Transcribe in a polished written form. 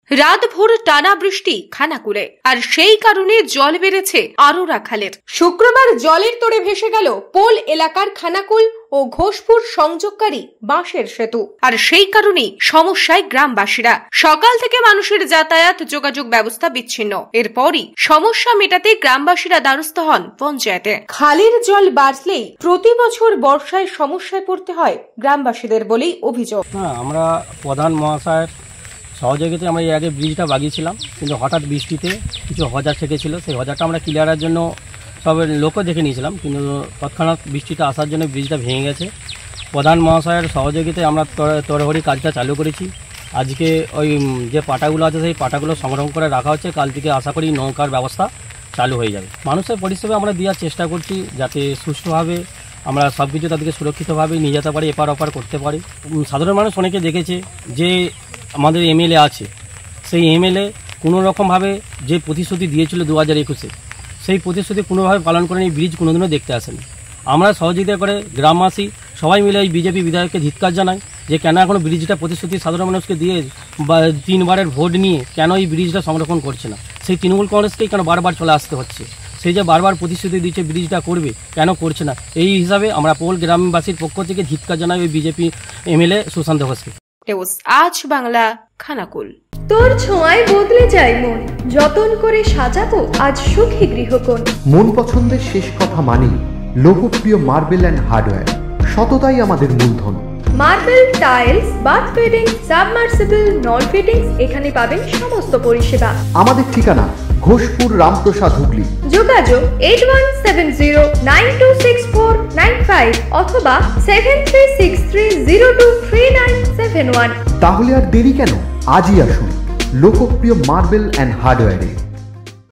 রাতভর টানা বৃষ্টি খানাকুলে, আর সেই কারণে জল বেড়েছে আরোরা খালের। শুক্রবার জলের তোড়ে ভেসে গেল পোল এলাকার খানাকুল ও ঘোষপুর সংযোগকারী বাঁশের সেতু, আর সেই কারণেই সমস্যায় গ্রামবাসীরা। সকাল থেকে মানুষের যাতায়াত যোগাযোগ ব্যবস্থা বিচ্ছিন্ন। এরপরই সমস্যা মেটাতে গ্রামবাসীরা দ্বারস্থ হন পঞ্চায়েতে। খালের জল বাড়লেই প্রতি বছর বর্ষায় সমস্যায় পড়তে হয় গ্রামবাসীদের বলেই অভিযোগ। আমরা প্রধান মহাশয়ের সহযোগিতায় আমরা এর আগে ব্রিজটা বাগিয়েছিলাম, কিন্তু হঠাৎ বৃষ্টিতে কিছু হজার থেকেছিল। সেই হজারটা আমরা ক্লিয়ারের জন্য সব লোকও দেখে নিয়েছিলাম, কিন্তু তৎক্ষণাৎ বৃষ্টিটা আসার জন্য ব্রিজটা ভেঙে গেছে। প্রধান মহাশয়ের সহযোগিতায় আমরা তড়িঘড়ি কাজটা চালু করেছি। আজকে ওই যে পাটাগুলো আছে সেই পাটাগুলো সংগ্রহ করে রাখা হচ্ছে। কাল থেকে আশা করি নৌকার ব্যবস্থা চালু হয়ে যাবে। মানুষের পরিষেবা আমরা দেওয়ার চেষ্টা করছি, যাতে সুষ্ঠুভাবে আমরা সব কিছু তাদেরকে সুরক্ষিতভাবে নিয়ে যেতে পারি, এপার ওপার করতে পারি। সাধারণ মানুষ অনেকে দেখেছে যে আমাদের এমএলএ আছে, সেই এমএলএ কোনোরকমভাবে যে প্রতিশ্রুতি দিয়েছিল 2021-এ, সেই প্রতিশ্রুতি কোনোভাবে পালন করেন। এই ব্রিজ কোনোদিনও দেখতে আসেনি। আমরা সহযোগিতা করে গ্রামবাসী সবাই মিলে এই বিজেপি বিধায়ককে ধিক্কার জানাই যে কেন এখনও ব্রিজটা প্রতিশ্রুতি সাধারণ মানুষকে দিয়ে 3 বারের ভোট নিয়ে কেন এই ব্রিজটা সংরক্ষণ করছে না। সেই তৃণমূল কংগ্রেসকেই কেন বারবার চলে আসতে হচ্ছে। সেই যে বারবার প্রতিশ্রুতি দিচ্ছে ব্রিজটা করবে, কেন করছে না। এই হিসাবে আমরা পোল গ্রামবাসীর পক্ষ থেকে ধিক্কার জানাই ওই বিজেপি এমএলএ সুশান্ত ঘোষকে। আজ বাংলা, খানাকুল। তোর ছোঁয়ায় বদলে যায় মন, যতন করে সাজাবো আজ সুখী গৃহকোণ। মন পছন্দের শেষ কথা মানি লোকপ্রিয় মার্বেল অ্যান্ড হার্ডওয়্যার, সততাই আমাদের মূলধন। Marble, tiles, bath fitting, submersible, নল ফিটিংস, এখানে পাবেন সমস্ত পরিষেবা। আমাদের ঠিকানা ঘোষপুর, রামপ্রসাদ, হুগলি। যোগাযোগ 8170926495 অথবা 7363023971। তাহলে আর দেরি কেন, আজই আসুন লোকপ্রিয় মার্বেল অ্যান্ড হার্ডওয়্যারে।